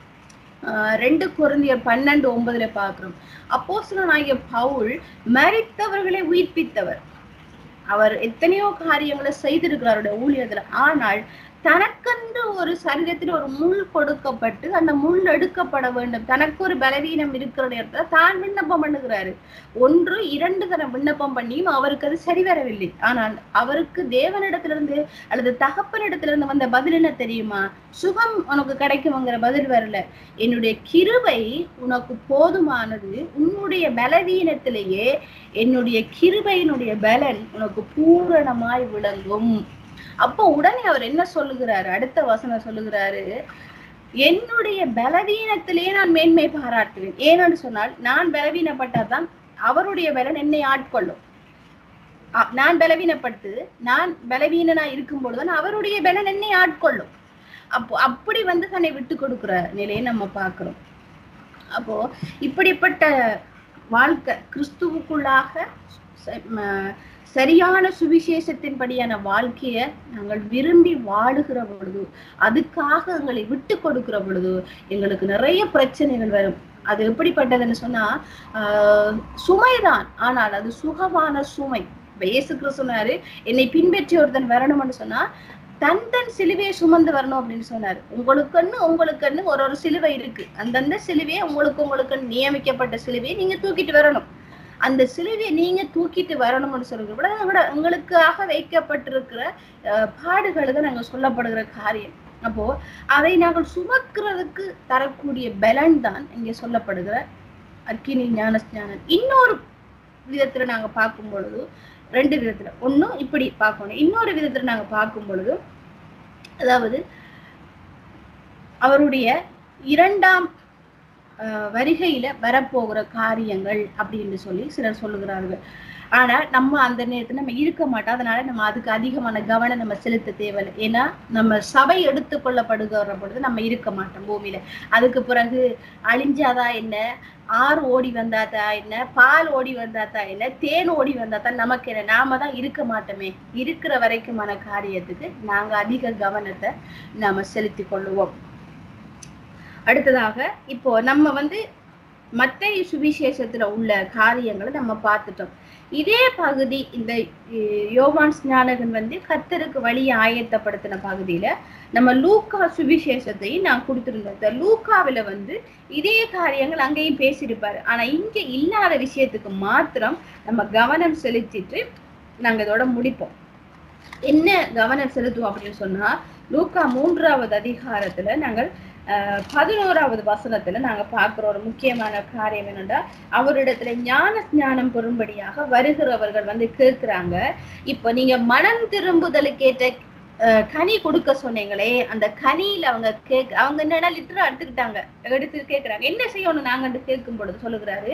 2 கொரிந்தியர் 12:9 பார்க்கிறோம். அப்போஸ்தலனாகிய பவுல் மரித்தவர்களை உயிர்ப்பித்தவர். அவர் எத்தனையோ காரியங்களை செய்திருக்கிறாருடைய ஊழியத்துல. ஆனால் தனக்கென்று ஒரு சரீரத்தில் ஒரு முள் கொடுக்கப்பட்டு அந்த முள் எடுக்கப்பட வேண்டும். தனக்கு ஒரு பலவீனம் இருக்கிற நேரத்துல தான் விண்ணப்பம் பண்ணுகிறாரு. 1, 2 தரம் விண்ணப்பம் பண்ணியும் அவருக்கு அது சரி வரவில்லை. ஆனால் அவருக்கு தேவனிடத்திலிருந்து அல்லது தகப்பனிடத்திலிருந்து வந்த பதில் என்ன தெரியுமா? சுகம் உனக்கு கிடைக்கும்ங்கிற பதில் வரல. என்னுடைய கிருபை உனக்கு போதுமானது, உன்னுடைய பலவீனத்திலேயே என்னுடைய கிருபையினுடைய பலன் உனக்கு பூரணமாய் விளங்கும். அப்போ உடனே அவர் என்ன சொல்லுகிறாரு? அடுத்த வசனம் சொல்லுகிறாரு, என்னுடைய பலவீனத்திலேயே நான் மேன்மை பாராட்டுவேன். ஏன்னு சொன்னால், நான் பலவீனப்பட்டாதான் அவருடைய பலன் என்னை ஆட்கொள்ளும். நான் பலவீனப்பட்டு நான் பலவீனனா இருக்கும் பொழுதுதான் அவருடைய பலன் என்னை ஆட்கொள்ளும். அப்போ அப்படி தன்னை விட்டு கொடுக்கிற நிலையை நம்ம பார்க்கிறோம். அப்போ இப்படிப்பட்ட வாழ்க்கை கிறிஸ்துவுக்குள்ளாக சரியான சுவிசேஷத்தின்படியான வாழ்க்கைய நாங்கள் விரும்பி வாழுகிற பொழுது, அதுக்காக எங்களை விட்டு கொடுக்கிற பொழுது எங்களுக்கு நிறைய பிரச்சனைகள் வரும். அது எப்படிப்பட்டதுன்னு சொன்னா சுமைதான், ஆனால் அது சுகமான சுமை. இயேசு கிறிஸ்து சொன்னாரு, என்னை பின்பற்றி ஒருத்தன் வரணும்னு சொன்னா தன் சிலுவையை சுமந்து வரணும் அப்படின்னு சொன்னாரு. உங்களுக்குன்னு ஒரு சிலுவை இருக்கு. அந்தந்த சிலுவையை உங்களுக்கு நியமிக்கப்பட்ட சிலுவையை நீங்க தூக்கிட்டு வரணும். அந்த சிலுவையை நீங்க தூக்கிட்டு வரணும்னு சொல்றது விட உங்களுக்காக வைக்கப்பட்டிருக்கிற பாடுகளுக்கு நாங்க சொல்லப்படுகிற காரியம். அப்போ அதை நாங்கள் சுமக்கிறதுக்கு தரக்கூடிய பலன் தான் இங்க சொல்லப்படுகிற அக்கினி ஞானஸ்நானம். இன்னொரு விதத்துல நாங்க பார்க்கும் பொழுது, ரெண்டு விதத்துல, ஒன்னும் இப்படி பார்க்கணும், இன்னொரு விதத்துல நாங்க பார்க்கும் பொழுது, அதாவது அவருடைய இரண்டாம் வருகையில வரப்போகிற காரியங்கள் அப்படின்னு சொல்லி சிலர் சொல்லுகிறார்கள். ஆனா நம்ம அந்த நேரத்துல நம்ம இருக்க மாட்டோம். அதனால நம்ம அதுக்கு அதிகமான கவனம் நம்ம செலுத்த தேவையில்லை. ஏன்னா நம்ம சபை எடுத்துக்கொள்ளப்படுகிற பொழுது நம்ம இருக்க மாட்டோம் பூமியில. அதுக்கு பிறகு அழிஞ்சாதா என்ன, ஆறு ஓடி வந்தாத்தா என்ன, பால் ஓடி வந்தாத்தா என்ன, தேன் ஓடி வந்தாத்தா நமக்கு என்ன, நாம தான் இருக்க மாட்டோமே. இருக்கிற வரைக்குமான காரியத்துக்கு நாங்க அதிக கவனத்தை நாம செலுத்தி கொள்ளுவோம். அடுத்ததாக இப்போ நம்ம மத்தேயு சுவிசேஷத்துல உள்ள காரியங்களை நம்ம பார்த்துட்டோம். இதே பகுதி இந்த யோவான் ஸ்நானகன் கர்த்தருக்கு வழியை ஆயத்தப்படுத்தின பகுதியில நம்ம லூக்கா சுவிசேஷத்தையும் நான் கொடுத்திருந்தோம். லூக்காவில இதே காரியங்கள் அங்கேயும் பேசியிருப்பாரு. ஆனா இங்க இல்லாத விஷயத்துக்கு மாத்திரம் நம்ம கவனம் செலுத்திட்டு நாங்க இதோட முடிப்போம். என்ன கவனம் செலுத்துவோம் அப்படின்னு சொன்னா, லூக்கா 3வது அதிகாரத்துல நாங்கள் 11வது வசனத்துல நாங்க பார்க்கிற ஒரு முக்கியமான காரியம் என்னன்னா, அவரிடத்துல ஞான ஸ்நானம் பெறும்படியாக வருகிறவர்கள் கேட்கிறாங்க. இப்ப நீங்க மனம் திரும்புதலுக்கேற்ற கனி கொடுக்க சொன்னீங்களே, அந்த கனியில அவங்க என்னன்னா லிட்டரா எடுத்து கேட்கிறாங்க. என்ன செய்யணும் நாங்க கேட்கும் பொழுது சொல்லுகிறாரு,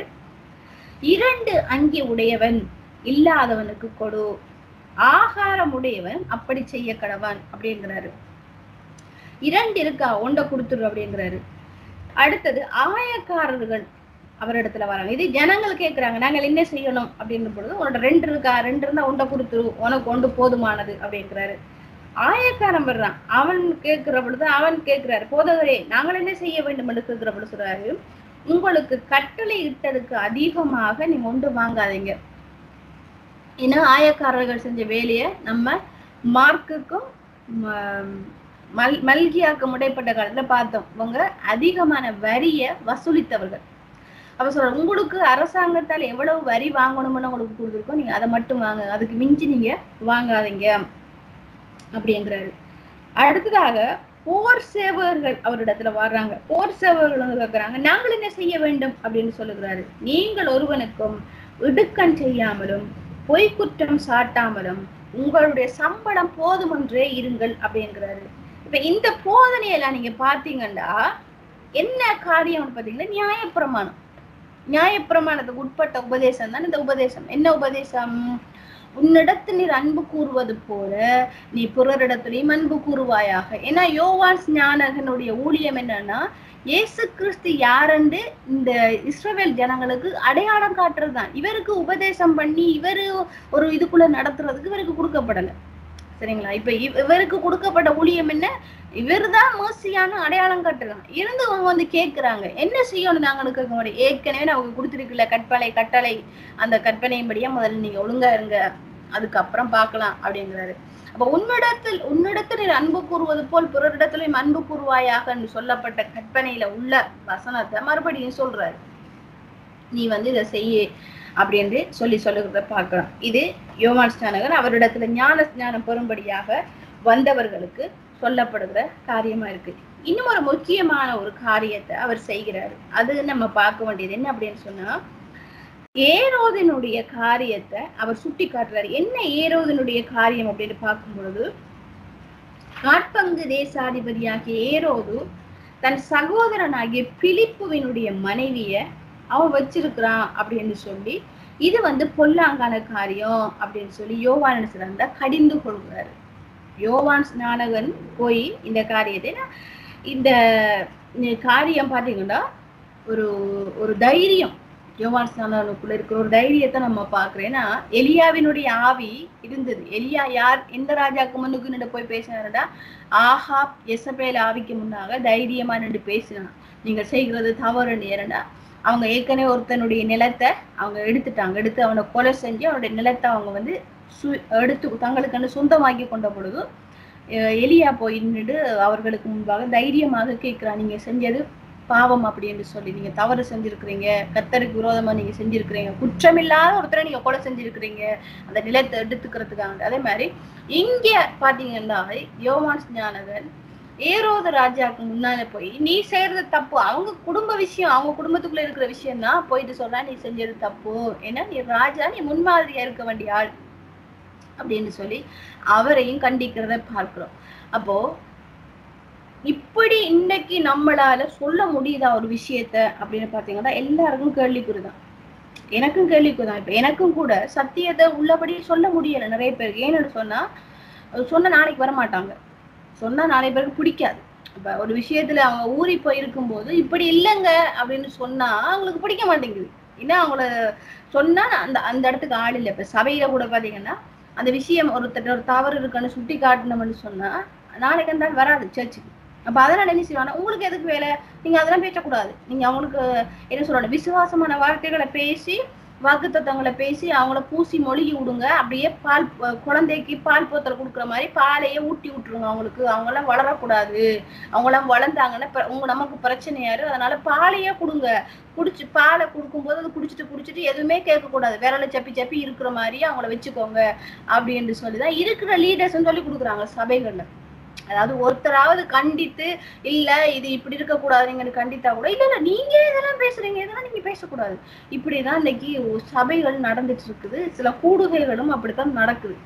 2 அங்கி உடையவன் இல்லாதவனுக்கு கொடு, ஆகாரம் உடையவன் அப்படி செய்ய கடவான் அப்படிங்கிறாரு. 2 இருக்கா, 1 கொடுத்துரு அப்படிங்கிறாரு. அடுத்தது ஆயக்காரர்கள் அவரிடத்துல வராங்க. இது ஜனங்கள் கேட்கிறாங்க, நாங்கள் என்ன செய்யணும் அப்படின்ற பொழுது, உன்னோட 2 இருக்கா, 2 இருந்தா 1 கொடுத்துரு, உனக்கு 1 போதுமானது அப்படிங்கிறாரு. ஆயக்காரன் வர்றான், அவன் கேட்கிற பொழுது அவன் கேட்கிறாரு, போதகரே நாங்கள் என்ன செய்ய வேண்டும் என்று கேட்கிற பொழுது சொல்றாரு, உங்களுக்கு கட்டளை இட்டதுக்கு அதிகமாக நீங்க 1 வாங்காதீங்க. ஏன்னா ஆயக்காரர்கள் செஞ்ச வேலையை நம்ம மார்க்குக்கும் மல்கியாக்கும் இடைப்பட்ட காலத்துல பார்த்தோம். இவங்க அதிகமான வரிய வசூலித்தவர்கள். அப்ப சொல்ற, உங்களுக்கு அரசாங்கத்தால் எவ்வளவு வரி வாங்கணும்னு உங்களுக்கு கொடுத்துருக்கோம், நீங்க அதை மட்டும் வாங்க, அதுக்கு மிஞ்சி நீங்க வாங்காதீங்க அப்படிங்கிறாரு. அடுத்ததாக போர் சேவகர்கள் அவரிடத்துல வர்றாங்க. போர் சேவகர்கள் கேட்கிறாங்க, நாங்கள் என்ன செய்ய வேண்டும் அப்படின்னு சொல்லுகிறாரு. நீங்கள் ஒருவனுக்கும் இடுக்கண் செய்யாமலும் பொய்க்குற்றம் சாட்டாமலும் உங்களுடைய சம்பளம் போதுமென்றே இருங்கள் அப்படிங்கிறாரு. இப்ப இந்த போதனையெல்லாம் நீங்க பாத்தீங்கன்னா என்ன காரியம் பாத்தீங்கன்னா, நியாயப்பிரமாணம். நியாயப்பிரமாணத்துக்கு உட்பட்ட உபதேசம் தான் இந்த உபதேசம். என்ன உபதேசம்? உன்னிடத்தில் நீர் அன்பு கூறுவது போல நீ பிறரிடத்திலையும் அன்பு கூறுவாயாக. ஏன்னா யோவான் ஸ்நானகனுடைய ஊழியம் என்னன்னா, இயேசு கிறிஸ்து யாருன்னு இந்த இஸ்ரவேல் ஜனங்களுக்கு அடையாளம் காட்டுறதுதான். இவருக்கு உபதேசம் பண்ணி இவரு ஒரு இதுக்குள்ள நடத்துறதுக்கு இவருக்கு கொடுக்கப்படல. சரிங்களா? இப்ப இவருக்கு கொடுக்கப்பட்ட ஊழியம் என்ன? இவருதான் மேசியான அடையாளம் காட்டுறாங்க. இருந்து அவங்க கேட்கிறாங்க, என்ன செய்யணும் நாங்க கேட்க முடியும். ஏற்கனவே அவங்க கொடுத்துருக்குல்ல கட்டளை, அந்த கற்பனையின்படியா முதல்ல நீங்க ஒழுங்கா இருங்க, அதுக்கப்புறம் பார்க்கலாம் அப்படிங்கிறாரு. அப்ப உன்னிடத்தில் நீர் அன்பு கூறுவது போல் பிறரிடத்திலும் அன்பு கூறுவாயாக என்று சொல்லப்பட்ட கற்பனையில உள்ள வசனத்தை மறுபடியும் சொல்றாரு. நீ இதை செய்ய அப்படின்னு சொல்லுகிறத பார்க்கலாம். இது யோவான் ஸ்நானகன் அவரிடத்துல ஞான ஸ்நானம் பெறும்படியாக வந்தவர்களுக்கு சொல்லப்படுகிற காரியமா இருக்கு. இன்னும் ஒரு முக்கியமான ஒரு காரியத்தை அவர் செய்கிறாரு. அது நம்ம பார்க்க வேண்டியது என்ன அப்படின்னு சொன்னா, ஏரோதினுடைய காரியத்தை அவர் சுட்டி காட்டுறாரு. என்ன ஏரோதினுடைய காரியம் அப்படின்னு பார்க்கும் பொழுது, காட்பங்கு தேசாதிபதியாகிய ஏரோது தன் சகோதரனாகிய பிலிப்புவினுடைய மனைவிய அவன் வச்சிருக்கிறான் அப்படின்னு சொல்லி, இது பொல்லாங்கான காரியம் அப்படின்னு சொல்லி யோவான் என்ன செய்றாங்க, கடிந்து கொள்கிறாரு. யோவான் ஸ்நானகன் போய் இந்த காரியத்தை, இந்த காரியம் பாத்தீங்கன்னா ஒரு தைரியம் யோவான் ஸ்நானகனுக்குள்ள இருக்கிற ஒரு தைரியத்தை நம்ம பாக்குறேன்னா, எலியாவினுடைய ஆவி இருந்தது. எலியா யார், எந்த ராஜாக்கு முன்னுக்கு நின்று போய் பேசினாருடா, ஆஹாப் எசபேல் ஆவிக்கு முன்னாக தைரியமா நின்று பேசினான், நீங்க செய்கிறது தவறுன்னு. ஏறண்டா அவங்க ஏற்கனவே ஒருத்தனுடைய நிலத்தை அவங்க எடுத்து அவனை கொலை செஞ்சு அவனுடைய நிலத்தை அவங்க எடுத்து தங்களுக்கு சொந்தமாக்கி கொண்ட பொழுது எலியா போய் நின்று அவர்களுக்கு முன்பாக தைரியமாக கேட்கிறான், நீங்க செஞ்சது பாவம் அப்படின்னு சொல்லி, நீங்க தவறு செஞ்சிருக்கிறீங்க, கர்த்தருக்கு விரோதமா நீங்க செஞ்சிருக்கிறீங்க, குற்றமில்லாத ஒருத்தரை நீங்க கொலை செஞ்சிருக்கிறீங்க அந்த நிலத்தை எடுத்துக்கிறதுக்காக. அதே மாதிரி இங்க பாத்தீங்கன்னா யோவான் ஸ்நானகன் ஏரோது ராஜாவுக்கு முன்னால போய் நீ செய்யறது தப்பு, அவங்க குடும்ப விஷயம், அவங்க குடும்பத்துக்குள்ள இருக்கிற விஷயம் தான் போயிட்டு சொல்றா நீ செஞ்சது தப்பு, ஏன்னா நீ ராஜா, நீ முன்மாதிரியா இருக்க வேண்டிய ஆள் அப்படின்னு சொல்லி அவரையும் கண்டிக்கிறத பார்க்கிறோம். அப்போ இப்படி இன்னைக்கு நம்மளால சொல்ல முடியுதா ஒரு விஷயத்த அப்படின்னு பாத்தீங்கன்னா எல்லாருக்கும் கேள்விக்குறிதான், எனக்கும் கேள்விக்குறிதான். இப்ப எனக்கும் கூட சத்தியத்தை உள்ளபடி சொல்ல முடியல நிறைய பேருக்கு. ஏன்னு சொன்னா நாளைக்கு வரமாட்டாங்க, சொன்னா நிறைய பேருக்கு பிடிக்காது. இப்ப ஒரு விஷயத்துல அவங்க ஊறி போயிருக்கும் போது இப்படி இல்லைங்க அப்படின்னு சொன்னா அவங்களுக்கு பிடிக்க மாட்டேங்குது. ஏன்னா அவங்கள சொன்னா அந்த அந்த இடத்துக்கு ஆள் இல்லை. இப்ப சபையில கூட பாத்தீங்கன்னா அந்த விஷயம் ஒருத்தர் ஒரு தவறு இருக்குன்னு சுட்டி காட்டணும்னு சொன்னா நாளைக்கு அந்த ஆள் வராது சர்ச்சுக்கு. அப்ப அதனால என்ன செய்வாங்க, உங்களுக்கு எதுக்கு வேலை, நீங்க அதெல்லாம் பேசக்கூடாது, நீங்க அவங்களுக்கு என்ன சொல்லணும், விசுவாசமான வார்த்தைகளை பேசி வாக்குத்தத்தங்களை பேசி அவங்கள பூசி மொழிகி விடுங்க. அப்படியே பால் குழந்தைக்கு பால் போத்தல் கொடுக்குற மாதிரி பாலையே ஊட்டி விட்டுருங்க அவங்களுக்கு. அவங்களாம் வளரக்கூடாது, அவங்களாம் வளர்ந்தாங்கன்னா நமக்கு பிரச்சனையாரு, அதனால பாலையே கொடுங்க. குடிச்சு பாலை கொடுக்கும்போது அது குடிச்சிட்டு எதுவுமே கேட்கக்கூடாது, விரல சப்பி சப்பி இருக்கிற மாதிரி அவங்கள வச்சுக்கோங்க அப்படின்னு சொல்லிதான் இருக்கிற லீடர்ஸ் சொல்லி கொடுக்குறாங்க சபைகள்ல. அதாவது ஒருத்தராவது கண்டித்து இல்ல இது இப்படி இருக்க கூடாது நீங்க கண்டித்தா கூட இல்ல நீங்க இதெல்லாம் பேசுறீங்க, இதெல்லாம் நீங்க பேசக்கூடாது. இப்படிதான் இன்னைக்கு சபைகள் நடந்துட்டு இருக்குது, சில கூடுகைகளும் அப்படித்தான் நடக்குது.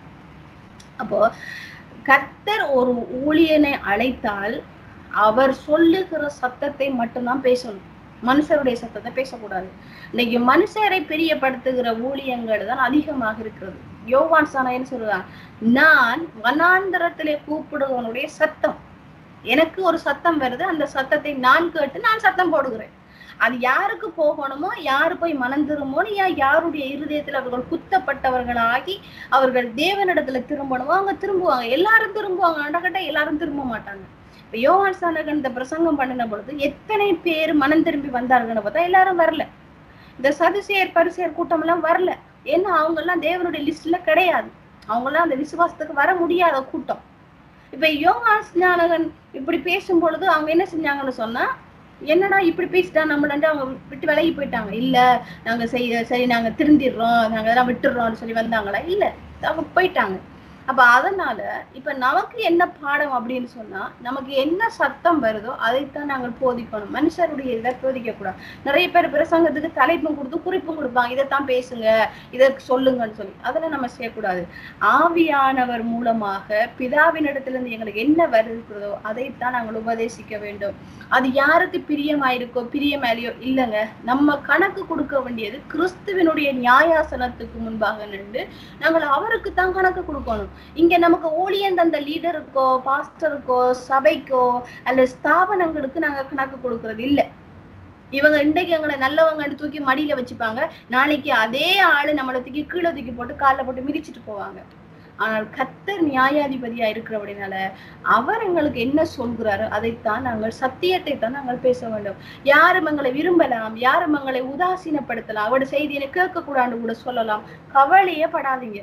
அப்போ கர்த்தர் ஒரு ஊழியனை அழைத்தால் அவர் சொல்லுகிற சத்தத்தை மட்டும்தான் பேசணும், மனுஷருடைய சத்தத்தை பேசக்கூடாது. இன்னைக்கு மனுஷரை பிரியப்படுத்துகிற ஊழியங்கள் தான் அதிகமாக இருக்கிறது. யோவான் சாணகன் சொல்றான், நான் வனாந்தரத்திலே கூப்பிடுவனுடைய சத்தம், எனக்கு ஒரு சத்தம் வருது, அந்த சத்தத்தை நான் கேட்டு நான் சத்தம் போடுகிறேன். அது யாருக்கு போகணுமோ, யாரு போய் மனம் திரும்பணும், யாருடைய இருதயத்துல அவர்கள் குத்தப்பட்டவர்களாகி அவர்கள் தேவனிடத்துல திரும்பணுமோ அவங்க திரும்புவாங்க. எல்லாரும் திரும்புவாங்க, அண்டகட்ட எல்லாரும் திரும்ப மாட்டாங்க. இப்ப யோவான் சாணகன் இந்த பிரசங்கம் பண்ணின பொழுது எத்தனை பேர் மனம் திரும்பி வந்தார்கள்னு பார்த்தா எல்லாரும் வரல. இந்த சதுசேயர் பரிசேயர் கூட்டம் எல்லாம் வரல, ஏன்னா அவங்க எல்லாம் தேவனுடைய லிஸ்ட்ல கிடையாது, அவங்க எல்லாம் அந்த விசுவாசத்துக்கு வர முடியாத கூட்டம். இப்ப யோவான் ஸ்நானகன் இப்படி பேசும் பொழுது அவங்க என்ன செஞ்சாங்கன்னு சொன்னா, என்னடா இப்படி பேசிட்டா நம்மள அவங்க விட்டு விலகி போயிட்டாங்க, இல்ல நாங்க சரி நாங்க திருந்திடுறோம், நாங்க இதெல்லாம் விட்டுடுறோம்னு சொல்லி வந்தாங்களா, இல்ல அவங்க போயிட்டாங்க. அப்ப அதனால இப்ப நமக்கு என்ன பாடம் அப்படின்னு சொன்னா, நமக்கு என்ன சத்தம் வருதோ அதைத்தான் நாங்கள் போதிக்கணும், மனுஷருடைய இதை போதிக்க கூடாது. நிறைய பேர் பிரசங்கத்துக்கு தலைப்பும் கொடுத்து குறிப்பும் கொடுப்பாங்க, இதைத்தான் பேசுங்க இதை சொல்லுங்கன்னு சொல்லி, அதெல்லாம் நம்ம செய்யக்கூடாது. ஆவியானவர் மூலமாக பிதாவினிடத்திலிருந்து எங்களுக்கு என்ன வருகிறதோ அதைத்தான் நாங்கள் உபதேசிக்க வேண்டும். அது யாருக்கு பிரியமாயிருக்கோ பிரியமேலையோ இல்லைங்க, நம்ம கணக்கு கொடுக்க வேண்டியது கிறிஸ்துவனுடைய நியாயாசனத்துக்கு முன்பாக நின்று நாங்கள் அவருக்கு தான் கணக்கு கொடுக்கணும். இங்க நமக்கு ஊழியன் தந்த லீடருக்கோ பாஸ்டருக்கோ சபைக்கோ அல்ல ஸ்தாபனங்களுக்கு நாங்க கணக்கு கொடுக்கறது இல்லை. இவங்க இன்றைக்கு எங்களை நல்லவங்க தூக்கி மடியில வச்சுப்பாங்க, நாளைக்கு அதே ஆளு நம்மளை தூக்கி கீழே தூக்கி போட்டு காலில் போட்டு மிதிச்சுட்டு போவாங்க. ஆனால் கர்த்தர் நியாயாதிபதியா இருக்கிறபடினால அவர் எங்களுக்கு என்ன சொல்கிறாரோ அதைத்தான் நாங்கள் சத்தியத்தை தான் நாங்கள் பேச வேண்டும். யாரும் எங்களை விரும்பலாம், யாரும் எங்களை உதாசீனப்படுத்தலாம், அவருடைய செய்தியை கேட்க கூடாது கூட சொல்லலாம், கவலையே படாதீங்க.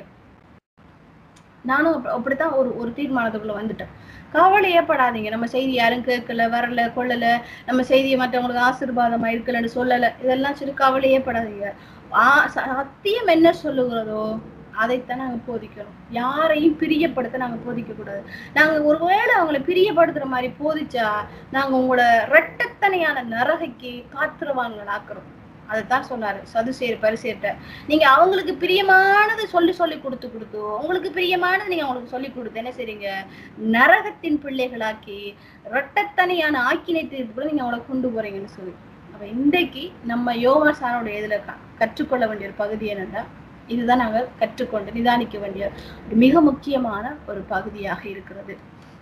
நானும் அப்படித்தான் ஒரு தீர்மானத்துக்குள்ள வந்துட்டேன். கவலையே படாதீங்க, நம்ம செய்தி யாரும் கேட்கல வரல கொள்ளல, நம்ம செய்தியை மற்றவங்களுக்கு ஆசீர்வாதமா இருக்கலன்னு சொல்லல, இதெல்லாம் சொல்லி கவலையே படாதீங்க. சத்தியம் என்ன சொல்லுகிறதோ அதைத்தான் நாங்க போதிக்கணும். யாரையும் பிரியப்படுத்த நாங்க போதிக்க கூடாது. நாங்க ஒருவேளை அவங்களை பிரியப்படுத்துற மாதிரி போதிச்சா நாங்க உங்களோட இரட்டத்தனையான நரகைக்கு காத்திரவான்கள் ஆக்குறோம். அதைத்தான் சொன்னாரு சதுசேயர் பரிசேயர்ட்ட, நீங்க அவங்களுக்கு பிரியமானது சொல்லி கொடுத்து உங்களுக்கு பிரியமானது நீங்க அவங்களுக்கு சொல்லி கொடுத்து என்ன செய்றீங்க, நரகத்தின் பிள்ளைகளாக்கி இரட்டத்தனையான ஆக்கினை தீர்ப்புகளை நீங்க அவங்களை கொண்டு போறீங்கன்னு சொல்லி. அப்ப இன்றைக்கு நம்ம யோவான் சாணனுடைய இதுல கற்றுக்கொள்ள வேண்டிய ஒரு பகுதி என்னன்னா, இதுதான் நாங்கள் கற்றுக்கொண்டு நிதானிக்க வேண்டிய மிக முக்கியமான ஒரு பகுதியாக இருக்கிறது.